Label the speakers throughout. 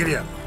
Speaker 1: Giddy up.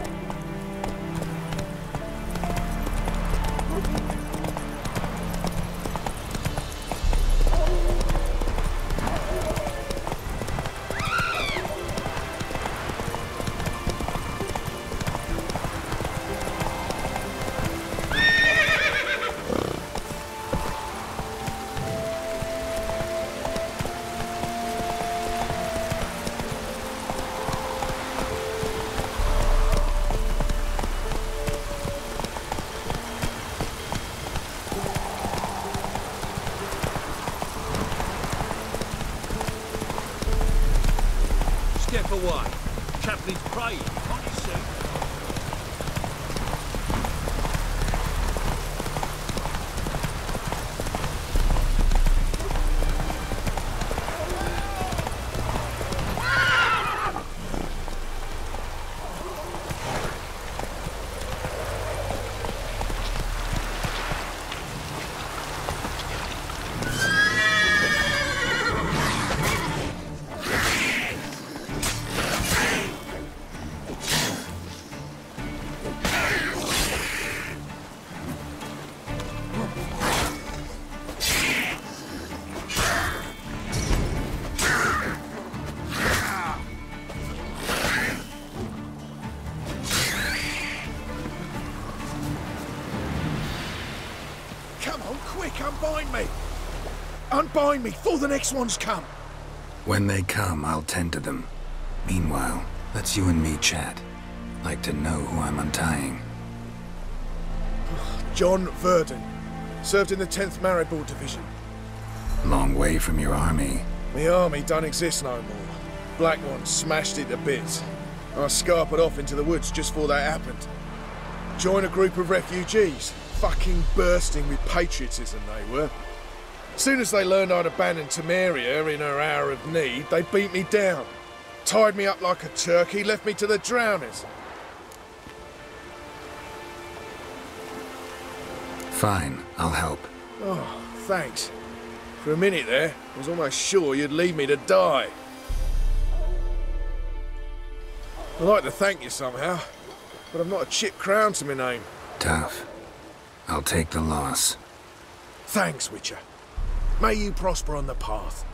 Speaker 2: Step away. Chaplin's praying. On his suit.
Speaker 3: Come on, quick, unbind me! Unbind me, before the next ones come!
Speaker 1: When they come, I'll tend to them. Meanwhile, let's you and me chat. Like to know who I'm untying.
Speaker 3: John Verdon. Served in the 10th Maribor Division.
Speaker 1: Long way from your army.
Speaker 3: The army don't exist no more. Black Ones smashed it to bits. I scarpered off into the woods just before that happened. Joined a group of refugees. Fucking bursting with patriotism they were. Soon as they learned I'd abandoned Temeria in her hour of need, they beat me down. Tied me up like a turkey, left me to the drowners.
Speaker 1: Fine, I'll help.
Speaker 3: Oh, thanks. For a minute there, I was almost sure you'd leave me to die. I'd like to thank you somehow, but I've not a chip crown to my name.
Speaker 1: Tough. I'll take the loss.
Speaker 3: Thanks, Witcher. May you prosper on the path.